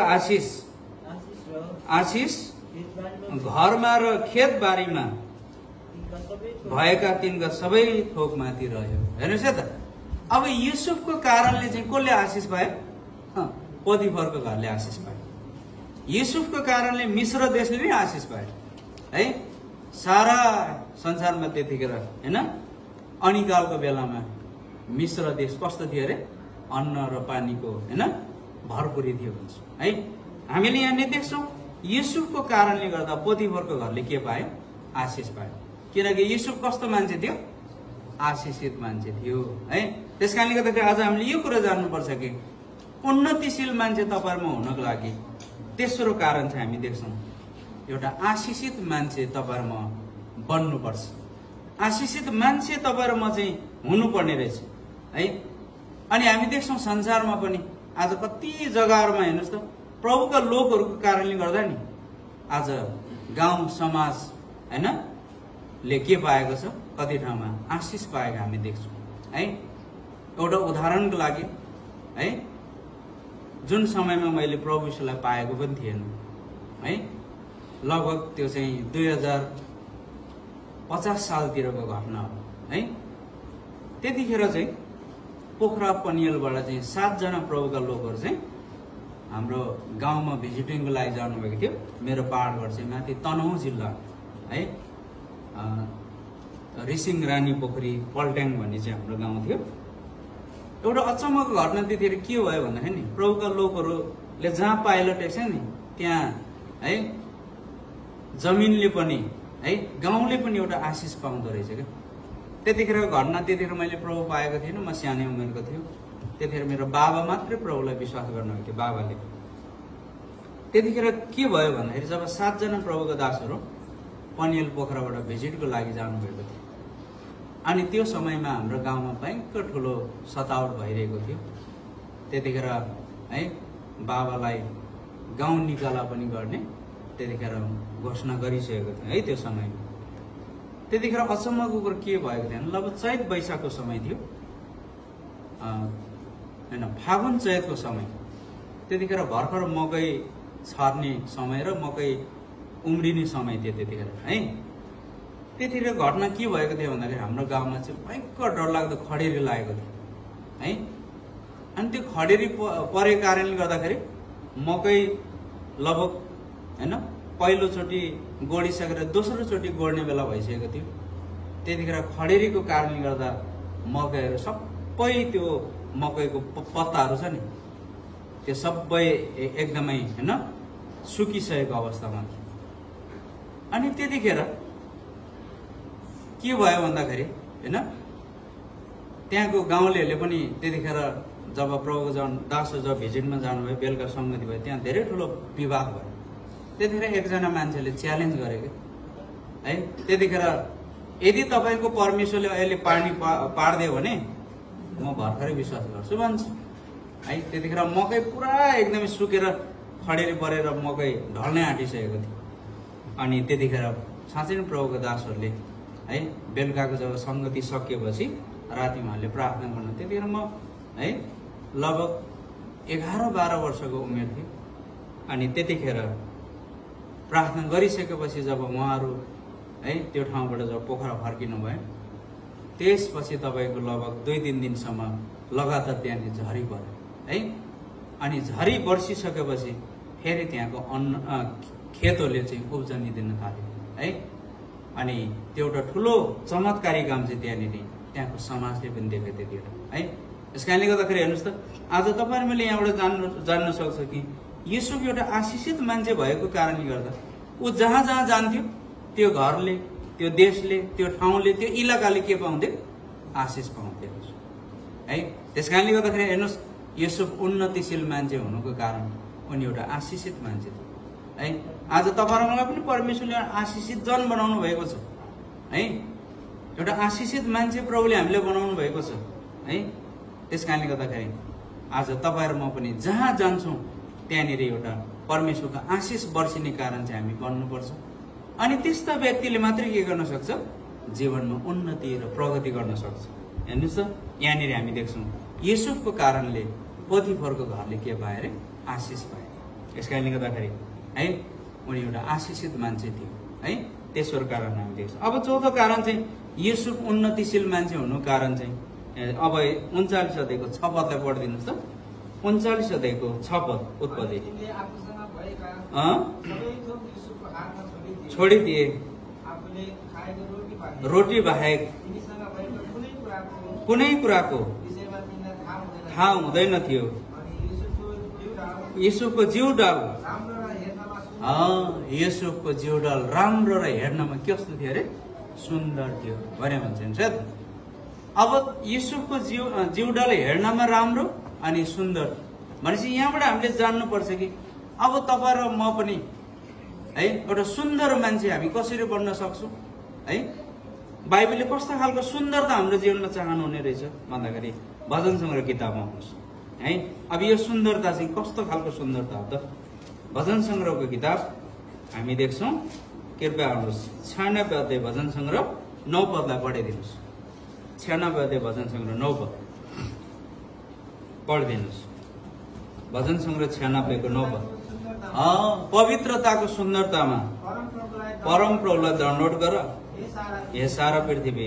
आशिष घरमा र खेतबारीमा भएका तिनका सबै थोकमाथि रह्यो। हेर्नुहोस् है त। अब युसुफको कारणले चाहिँ कसले आशिष पायो? पोतिफरको घरले आशिष पायो। युसुफको कारणले मिश्र देशले नै आशिष पायो है। सारा संसारमा त्यतिखेर हैन अनिकालको बेलामा मिश्र देश कस्तो थियो अरे? अन्न र पानीको हैन भरपुरी थियो भन्छ है। हामीले यहाँ नै देख्छौं युसुफको कारणले गर्दा पोतिफरको घरले के पायो? आशिष पायो। किनकि युसुफ कस्तो मान्छे थियो? आशिषित मान्छे थियो है। त्यसकारणले गर्दाखेरि आज हामीले यो कुरा जान्नुपर्छ कि उन्नतिशील मान्छे तपाईहरुमा हुनको लागि तेस्रो कारण चाहिँ हामी देख्छौं एउटा आशिषित मान्छे तपाईहरुमा बन्नुपर्छ। आशिषित मान्छे तपाईहरुमा चाहिँ हुनुपर्ने रहेछ है। अनि हामी देख्छौं संसारमा पनि आज कति जग्गाहरुमा हेर्नुस् त प्रभुका लोकहरुको कारणले गर्दा नि आज गाउँ समाज हैन ले के पाएको छ? कति ठाउँमा आशिष पाएको हामी देख्छौं है। एउटा उदाहरणको लागि है जुन समयमा मैले प्रभु यीशुलाई पाएको पनि थिएन है। लगभग त्यो चाहिँ 2050 सालतिरको घटना हो है। त्यतिखेर चाहिँ पोखरा पनियलबाट चाहिँ 7 जना प्रभुका लोकहरु चाहिँ हाम्रो गाउँमा भिजिटिङको लागि जानु भएको थियो। मेरो पहाडबाट चाहिँ माथि तनहुँ जिल्ला है रिसिङ रानी पोखरी पल्ट्याङ भन्ने चाहिँ हाम्रो गाउँ थियो। एउटा अचम्मको घटना त्यतिखेर के भयो भन्दाखेरि नि प्रभुका लोकहरुले जहाँ पाइलो टेक्छ नि त्यहाँ है जमिनले पनि है गाउँले पनि एउटा आशिष पाउँदो रहेछ के। त्यतिखेरको घटना त्यतिखेर मैले प्रभु पाएको थिएन। म सानै उमेरको थियो। त्यतिखेर मेरो बाबा मात्रै प्रभुलाई विश्वास गर्नुभएको थियो बाबाले। त्यतिखेर के भयो भन्दाखेरि जब 7 जना प्रभुका दासहरु पनियल पोखराबाट भिजिटको लागि जानुभएको थियो अनि त्यो समयमा हाम्रो गाउँमा भयंकर ठुलो सतावट भइरहेको थियो। त्यतिखेर है बाबालाई गाउँ निकाला पनि गर्ने त्यतिखेर घोषणा गरिसकेको थियो है। त्यो समयमा त्यतिखेर अचम्मको कुरा के भएको थियो लगभग चैत वैशाखको समय थियो हैन फागुन चैतको समय। त्यतिखेर भर्खर मकै छर्ने समय र मकै उम्रिने समय थियो त्यतिखेर है। त्यतिखेर घटना के भएको थियो भन्दाखेरि हाम्रो गाउँमा चाहिँ भयंकर डरलाग्दो खडेरी लागेको थियो है। अनि त्यो खडेरी परेको कारणले गर्दाखेरि मकै लगभग हैन पहिलो चोटी गोडिसकेर दोस्रो चोटी गोड्ने बेला भइसकेको थियो। त्यतिखेर खडेरीको कारणले गर्दा मकैहरु सबै त्यो मकैको पत्ताहरु छ नि त्यो सबै एकदमै हैन सुकिसकेको अवस्थामा थियो। अनि त्यतिखेर के भयो भन्दाखेरि हैन त्यहाँको गाउँलेहरूले पनि त्यतिखेर जब प्रभुको दासहरु जब भिजिटमा जानुभयो बेलुका संगति भयो त्यहाँ धेरै ठुलो विवाद भयो। त्यतिखेर एकजना मान्छेले च्यालेन्ज गरेको है त्यतिखेर यदि तपाईको परमेश्वरले अहिले पानी पार्दियो भने म भर्खरै विश्वास गर्छु भन्छ है। त्यतिखेर मकै पुरा एकदमै सुकेर खडेरी परेर मकै ढल्नै आँटिसकेको थियो। अनि त्यतिखेर साँच्चै नै प्रभुको दासहरूले है बेलुकाको जब सङ्गति सकिएपछि राति उहाँहरूले प्रार्थना गर्नु। त्यतिखेर म है लगभग 11-12 वर्षको उमेर थियो। अनि त्यतिखेर प्रार्थना गरिसकेपछि जब उहाँहरू है त्यो ठाउँबाट जब पोखरा फर्किनु भयो, त्यसपछि तपाईँको लगभग 2-3 दिनसम्म लगातार त्यहाँनिर झरी पर्यो है। अनि झरी बर्सिसकेपछि फेरि त्यहाँको खेतहरूले चाहिँ उब्जनी दिन थाल्यो है। अनि त्यो एउटा ठुलो चमत्कारी काम चाहिँ त्यहाँको समाजले पनि देख्यो त्यतिखेर है। यस कारणले गर्दाखेरि हेर्नुहोस् त, आज तपाईँहरू मैले यहाँबाट जान्न सक्छ कि यसो एउटा आशिषित मान्छे भएको कारणले गर्दा ऊ जहाँ जहाँ जान्थ्यो त्यो घरले, त्यो देशले, त्यो ठाउँले, त्यो इलाकाले के पाउँथ्यो? आशिष पाउँथ्यो है। त्यस कारणले गर्दाखेरि हेर्नुहोस्, यसो उन्नतिशील मान्छे हुनुको कारण उनी एउटा आशिषित मान्छे थियो है। आज तपाईँ मलाई पनि परमेश्वरले आशिषित जन बनाउनु भएको छ है। एउटा आशिषित मान्छे प्रभुले हामीले बनाउनु भएको छ है। त्यस कारणले गर्दाखेरि आज तपाईँ र म पनि जहाँ जान्छौँ त्यहाँनिर एउटा परमेश्वरको आशिष बर्सिने कारण चाहिँ हामी बन्नुपर्छ। अनि त्यस्ता व्यक्तिले मात्रै के गर्न सक्छ? जीवनमा उन्नति र प्रगति गर्न सक्छ। हेर्नुहोस् त, यहाँनिर हामी देख्छौँ युसुफको कारणले पोतिफरको घरले के पाए अरे? आशिष पाए। यस कारणले गर्दाखेरि है उनी एउटा आशिषित मान्छे थियो है। त्यसको कारण हामी देख्छौँ। अब चौथो कारण चाहिँ युसुफ उन्नतिशील मान्छे हुनुको कारण चाहिँ अब 39 अध्यायको 6 पदलाई पढिदिनुहोस् त। 39 अध्यायको 6 पद उत्पत्ति। छोडिदिए रोटी बाहेक कुनै कुराको थाहा हुँदैन थियो। युसुफको जिउडाल युसुफको जिउडाल राम्रो र हेर्नमा कस्तो थियो अरे? सुन्दर थियो भने भन्छ नि। अब युसुफको जिउडाल हेर्नमा राम्रो अनि सुन्दर भनेपछि यहाँबाट हामीले जान्नुपर्छ कि अब तपाईँ र म पनि है एउटा सुन्दर मान्छे हामी कसरी बन्न सक्छौँ है। बाइबलले कस्तो खालको सुन्दरता हाम्रो जीवनमा चाहनु हुने रहेछ भन्दाखेरि भजन सङ्ग्रह किताबमा आउनुहोस् है। अब यो सुन्दरता चाहिँ कस्तो खालको सुन्दरता हो त? भजन सङ्ग्रहको किताब हामी देख्छौँ। कृपया आउनुहोस् 96 अध्याय भजन सङ्ग्रह 9 पदलाई पढिदिनुहोस्। 96 अध्याय भजन सङ्ग्रह 9 पद पढिदिनुहोस्। भजन सङ्ग्रह 96 को 9 पद। पवित्रताको सुन्दरतामा परम प्रभुलाई दण्डवट गर, हे सारा पृथ्वी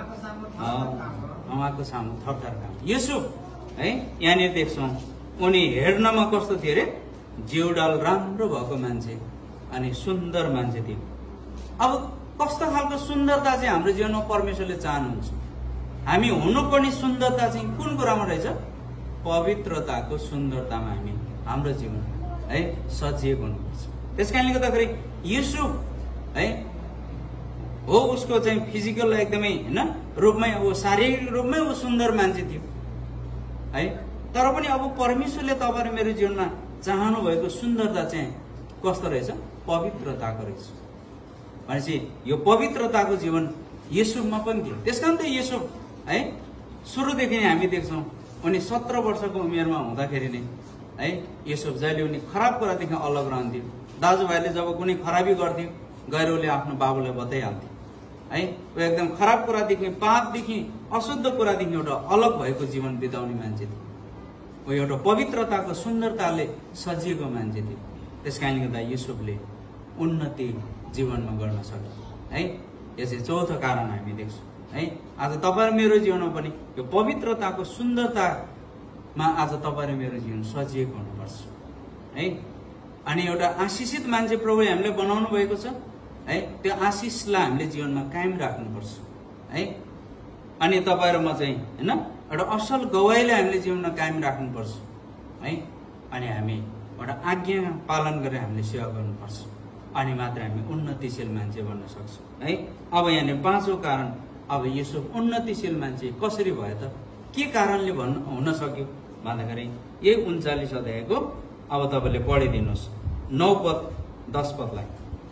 उहाँको सामु थपथार काम। युसुफ है यहाँनिर देख्छौँ उनी हेर्नमा कस्तो थियो अरे? जिउडाल राम्रो भएको मान्छे अनि सुन्दर मान्छे थियो। अब कस्तो खालको सुन्दरता चाहिँ हाम्रो जीवनमा परमेश्वरले चाहनुहुन्छ? हामी हुनुपर्ने सुन्दरता चाहिँ कुन कुरामा रहेछ? पवित्रताको सुन्दरतामा हामी हाम्रो जीवन है सजिएको हुनुपर्छ। त्यस कारणले गर्दाखेरि युसुफ है हो उसको चाहिँ फिजिकल एकदमै होइन रूपमै ऊ शारीरिक रूपमै ऊ सुन्दर मान्छे थियो है। तर पनि अब परमेश्वरले तपाईँ र मेरो जीवनमा चाहनु भएको सुन्दरता चाहिँ कस्तो रहेछ? पवित्रताको रहेछ भनेपछि यो पवित्रताको जीवन युसुफमा पनि थियो। त्यस कारण त युसुफ है सुरुदेखि नै हामी देख्छौँ उनी 17 वर्षको उमेरमा हुँदाखेरि नै है युसुफ जहिले उनी खराब कुरादेखि अलग रहन्थ्यो। दाजुभाइले जब कुनै खराबी गर्थ्यो गएर उसले आफ्नो बाबुलाई बताइहाल्थ्यो है। ऊ एकदम खराब कुरादेखि, पापदेखि, अशुद्ध कुरादेखि एउटा अलग भएको जीवन बिताउने मान्छे थियो। ऊ एउटा पवित्रताको सुन्दरताले सजिएको मान्छे थियो। त्यस कारणले गर्दा युसुफले उन्नति जीवनमा गर्न सक्यो है। यो चाहिँ चौथो कारण हामी देख्छौँ है। आज तपाईँ र मेरो जीवनमा पनि यो पवित्रताको सुन्दरतामा आज तपाईँ र मेरो जीवन सजिएको हुनुपर्छ है। अनि एउटा आशिषित मान्छे प्रभुले हामीले बनाउनु भएको छ है। त्यो आशिषलाई हामीले जीवनमा कायम राख्नुपर्छ है। अनि तपाईँ र म चाहिँ होइन एउटा असल गवाईलाई हामीले जीवनमा कायम राख्नुपर्छ है। अनि हामी एउटा आज्ञा पालन गरेर हामीले सेवा गर्नुपर्छ। अनि मात्र हामी उन्नतिशील मान्छे बन्न सक्छौँ है। अब यहाँनिर 5औं कारण, अब युसुफ उन्नतिशील मान्छे कसरी भयो त? के कारणले हुन सक्यो भन्दाखेरि यही 39 अध्यायको अब तपाईँले पढिदिनुहोस् 9 पद 10 पदलाई।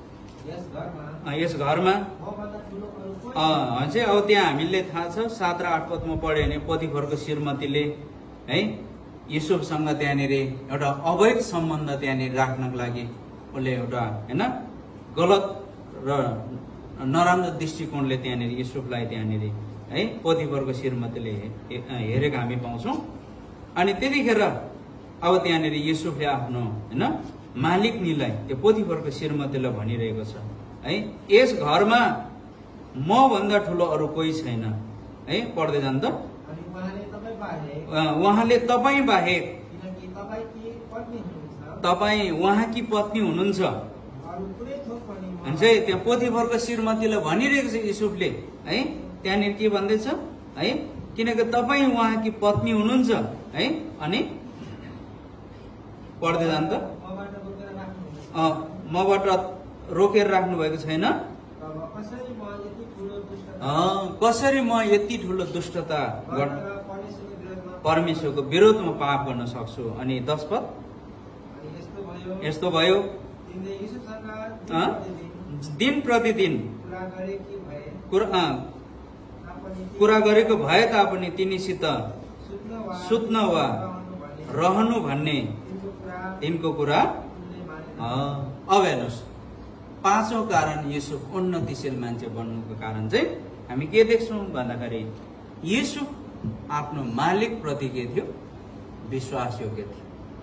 यस घरमा चाहिँ अब त्यहाँ हामीले थाहा छ 7 र 8 पदमा पढ्यो भने पोतिफरको श्रीमतीले है युसुफसँग त्यहाँनिर एउटा अवैध सम्बन्ध त्यहाँनिर राख्नको लागि उसले एउटा हैन गलत र नराम्रो दृष्टिकोणले त्यहाँनिर युसुफलाई त्यहाँनिर है पोतिफरको श्रीमतीले हेरेको हामी पाउँछौँ। अनि त्यतिखेर अब त्यहाँनिर युसुफले आफ्नो हैन मालिकनीलाई त्यो पोतिफरको श्रीमतीलाई भनिरहेको छ है यस घरमा म भन्दा ठुलो अरू कोही छैन है। पढ्दै जान्छ उहाँले तपाईँ बाहेक तपाईँ उहाँकी पत्नी हुनुहुन्छ चाहिँ त्यहाँ पोतिफरको श्रीमतीलाई भनिरहेको छ युसुफले है। त्यहाँनिर के भन्दैछ है किनकि तपाईँ उहाँकी पत्नी हुनुहुन्छ है। अनि पढ्दै जान्छ मबाट रोकेर राख्नु भएको छैन कसरी म यति ठुलो दुष्टता परमेश्वरको विरोधमा पाप गर्न सक्छु। अनि 10 पद यस्तो भयो दिन प्रतिदिन कुरा गरेको भए तापनि तिनीसित सुत्न वा रहनु भन्ने तिनको कुरा अब हेर्नुहोस् 5औं कारण युसुफ उन्नतिशील मान्छे बन्नुको कारण चाहिँ हामी के देख्छौँ भन्दाखेरि युसुफ आफ्नो मालिक प्रति के थियो विश्वासयोग्य थियो।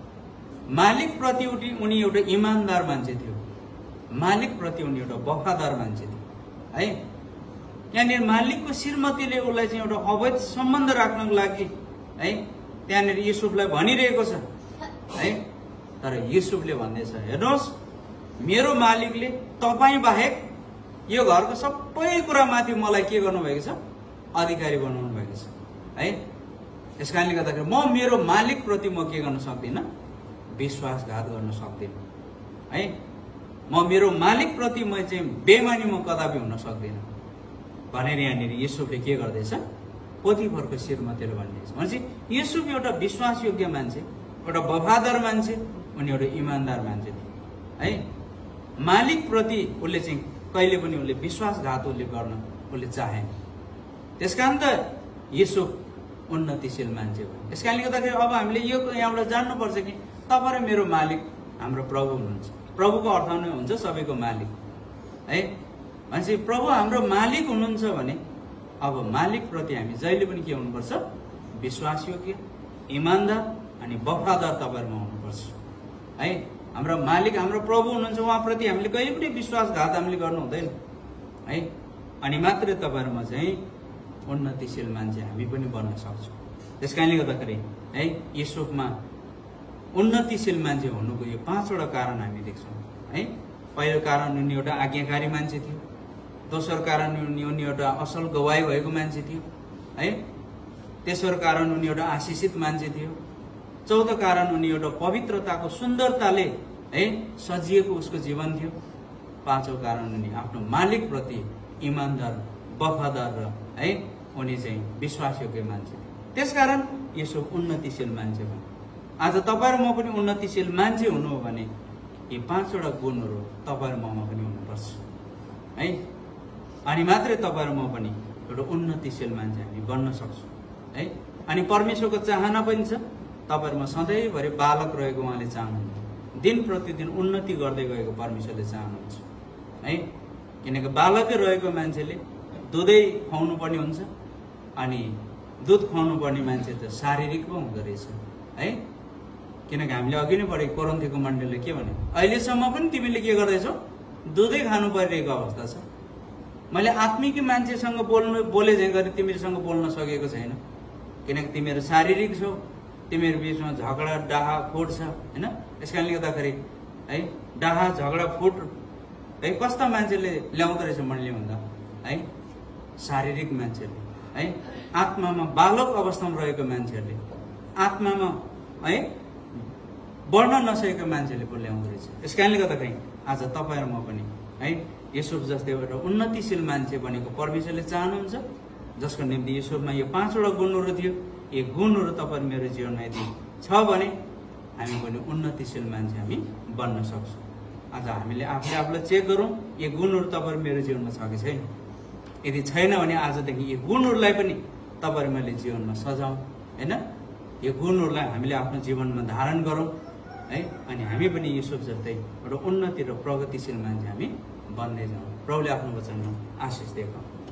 मालिक प्रति उनी एउटा इमानदार मान्छे थियो। मालिक प्रति उनी एउटा वफादार मान्छे थियो है। त्यहाँनिर मालिकको श्रीमतीले उसलाई चाहिँ एउटा अवैध सम्बन्ध राख्नको लागि है त्यहाँनिर युसुफलाई भनिरहेको छ है। तर युसुफले भन्दैछ हेर्नुहोस् मेरो मालिकले तपाईँ बाहेक यो घरको सबै कुरामाथि मलाई के गर्नुभएको छ अधिकारी बनाउनु भएको छ है। यस कारणले गर्दाखेरि म मेरो मालिक प्रति म के गर्न सक्दिनँ विश्वासघात गर्न सक्दिनँ है। म मेरो मालिक प्रति म चाहिँ बेमानी म कदापि हुन सक्दिनँ भनेर यहाँनिर युसुफले के गर्दैछ पोतिफरको श्रीमतीले भन्दैछ। भनेपछि युसुफ एउटा विश्वासयोग्य मान्छे एउटा वफादार मान्छे उनी एउटा इमानदार मान्छे थियो है। मालिक प्रति उसले चाहिँ कहिले पनि उसले विश्वासघात उसले गर्न उसले चाहेन। त्यसकारण त युसुफ उन्नतिशील मान्छे हो। यस कारणले गर्दाखेरि अब हामीले यो यहाँबाट जान्नुपर्छ कि तपाईँ र मेरो मालिक हाम्रो प्रभु हुनुहुन्छ। प्रभुको अर्थ नै हुन्छ सबैको मालिक है। भनेपछि प्रभु हाम्रो मालिक हुनुहुन्छ भने अब मालिक प्रति हामी जहिले पनि के हुनुपर्छ विश्वासयोग्य इमानदार अनि वफादार तपाईहरुमा हुनुपर्छ है। हाम्रो मालिक हाम्रो प्रभु हुनुहुन्छ उहाँप्रति हामीले कहिले पनि विश्वासघात हामीले गर्नु हुँदैन है। अनि मात्रै तपाईहरुमा चाहिँ उन्नतिशील मान्छे हामी पनि बन्न सक्छौं। त्यसकारणले गर्दाखेरि है युसुफमा उन्नतिशील मान्छे हुनुको यो 5 वटा कारण हामी देख्छौं है। पहिलो कारण उनी एउटा आज्ञाकारी मान्छे थियो। दोस्रो कारण उनी एउटा असल गवाही भएको मान्छे थियो है। तेस्रो कारण उनी एउटा आशिषित मान्छे थियो। चौथो कारण उनी एउटा पवित्रताको सुन्दरताले है सजिएको उसको जीवन थियो। पाँचौं कारण उनी आफ्नो मालिक प्रति इमानदार वफादार र है उनी चाहिँ विश्वासयोग्य मान्छे थियो। त्यसकारण युसुफ उन्नतिशील मान्छे हो। आज तपाईहरु म पनि उन्नतिशील मान्छे हुनु हो भने यी 5 वटा गुणहरु तपाईहरु ममा पनि हुनुपर्छ है। अनि मात्रै तपाईहरु म पनि एउटा उन्नतिशील मान्छे हामी बन्न सक्छौं है। अनि परमेश्वरको चाहना पनि छ तपाईहरुमा सधैँभरि बालक रहेको उहाँले चाहनुहुन्छ। दिन प्रतिदिन उन्नति गर्दै गएको परमेश्वरले चाहनुहुन्छ है। किनकि बालकै रहेको मान्छेले दुधै खुवाउनु पर्ने हुन्छ। अनि दुध खुवाउनु पर्ने मान्छे त शारीरिक पो हुँदो रहेछ है। किनकि हामीले अघि नै पढेको कोरिन्थीको मण्डलीले के भने अहिलेसम्म पनि तिमीले के गर्दैछौ दुधै खानु परिरहेको अवस्था छ। मैले आत्मिक मान्छेसँग बोले झै गरी तिमीसँग बोल्न सकेको छैन। किनकि तिमीहरू शारीरिक छौ। तिमीहरू बीचमा झगडा डाहा फुट छ हैन। यसकारणले गर्दाखेरि है डाहा झगडा फुट है कस्ता मान्छेले ल्याउँदो रहेछ मण्डली भन्दा है शारीरिक मान्छेले है। आत्मामा बालक अवस्थामा रहेको मान्छेहरूले आत्मामा है बढ्न नसकेको मान्छेले पो ल्याउँदो रहेछ। यसकारणले गर्दाखेरि आज तपाईहरु म पनि है युसुफ जस्तै एउटा उन्नतिशील मान्छे बनेको परमेश्वरले चाहनुहुन्छ। जसको निम्ति युसुफमा यो 5 वटा गुणहरु थियो। यी गुणहरु तपाईहरु मेरो जीवनमा यदि छ भने हामी पनि उन्नतिशील मान्छे हामी बन्न सक्छौं। आज हामीले आफूले आफूलाई चेक गरौँ यो गुणहरू तपाईहरु मेरो जीवनमा छ कि छैन। यदि छैन भने आजदेखि यो गुणहरूलाई पनि तपाईहरु मैले जीवनमा सजाउँ हैन। यो गुणहरूलाई हामीले आफ्नो जीवनमा धारण गरौँ है। अनि हामी पनि युसुफ जस्तै एउटा उन्नति र प्रगतिशील मान्छे हामी बन्दै जाउँ। प्रभुले आफ्नो वचनमा आशिष दिएको।